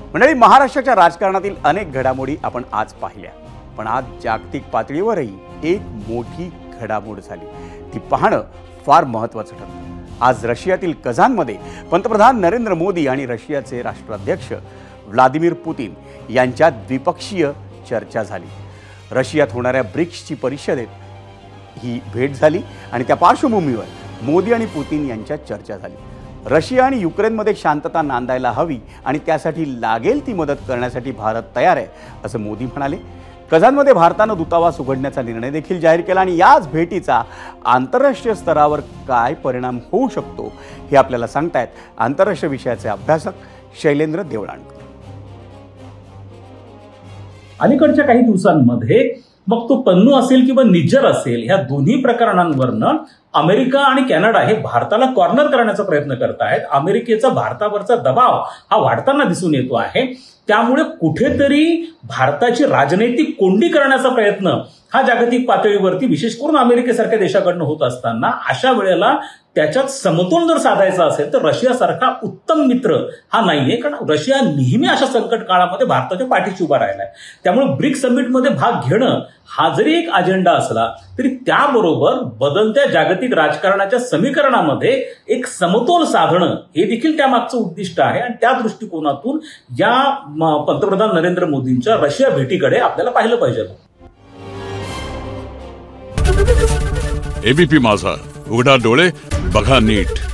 मंडळी, महाराष्ट्राच्या राजकारणातील अनेक घडामोडी आपण आज पाहिल्या, पण आज जागतिक पातळीवरही एक मोठी घडामोड झाली। ती पाहणं फार महत्त्वाचं ठरतं। आज रशियातील कझानमध्ये पंतप्रधान नरेंद्र मोदी आणि रशियाचे राष्ट्राध्यक्ष व्लादिमीर पुतिन यांच्यात द्विपक्षीय चर्चा झाली। रशियात होणाऱ्या ब्रिक्सची परिषदेत ही भेट झाली आणि त्या पार्श्वभूमीवर मोदी आणि पुतिन यांच्यात चर्चा झाली। रशिया आणि युक्रेनमध्ये शांतता नांदायला हवी आणि त्यासाठी लागेल ती मदत करण्यासाठी भारत तयार आहे, असं मोदी म्हणाले। कझानमध्ये भारतानं दूतावास उघडण्याचा निर्णय देखील जाहीर केला आणि याच भेटीचा आंतरराष्ट्रीय स्तरावर काय परिणाम होऊ शकतो हे आपल्याला सांगतायत आंतरराष्ट्रीय विषयाचे अभ्यासक शैलेंद्र देवळाणकर। अलीकडच्या काही दिवसांमध्ये मग तो पन्नू असेल किंवा निज्जर असेल, ह्या दोन्ही प्रकरणांवरनं अमेरिका आणि कॅनडा हे भारताला कॉर्नर करण्याचा प्रयत्न करत आहेत। अमेरिकेचा भारतावरचा दबाव हा वाढताना दिसून येतो आहे। त्यामुळे कुठेतरी भारताची राजनैतिक कोंडी करण्याचा प्रयत्न हा जागतिक पातळीवरती विशेष करून अमेरिकेसारख्या देशाकडनं होत असताना अशा वेळेला त्याच्यात समतोल जर साधायचा असेल तर रशियासारखा उत्तम मित्र हा नाहीये, कारण रशिया नेहमी अशा संकट काळामध्ये भारताच्या पाठीशी उभा राहिलाय। त्यामुळे ब्रिक्स समिटमध्ये भाग घेणं हा जरी एक अजेंडा असला तरी त्याबरोबर बदलत्या जागतिक राजकारणाच्या समीकरणामध्ये एक समतोल साधणं हे देखील त्यामागचं उद्दिष्ट आहे आणि त्या दृष्टिकोनातून या पंतप्रधान नरेंद्र मोदींच्या रशिया भेटीकडे आपल्याला पाहिलं पाहिजे। एबीपी माझा, उघडा डोळे बघा नीट।